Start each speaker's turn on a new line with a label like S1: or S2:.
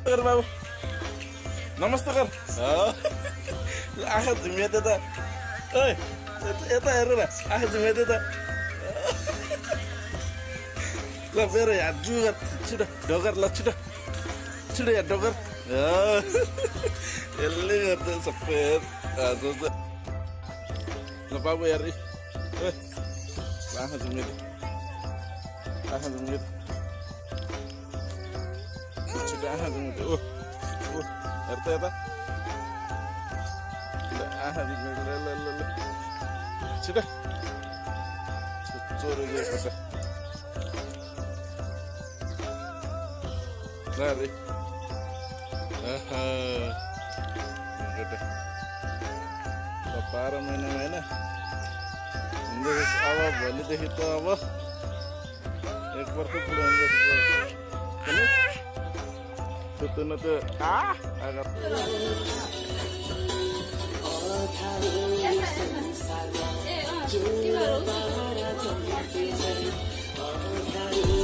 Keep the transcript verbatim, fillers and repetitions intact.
S1: कर बाबू नमस्ते कर आँखा झुमिएको त ओइ यता हेर न आँखा झुमिएको त ल मेरो हात जु गर छिटो ढोकर ल छिटो छिटो यहाँ ढोकर यसले गर्दा सबै आज त ल बाबु हेर आँखा झुमिएको आँखा झुमिएको छिटो आँखा झुमिएको ओ ओ हेर त यता आँखा झुमिएको ल ल ल छिटो चोरो गएको त Lari, aha, gitu. Papara main-main ah. Ini awal boleh deh itu awal. Ekor tuh belum ada. Ini, tuh tuh ah, agak. Oh,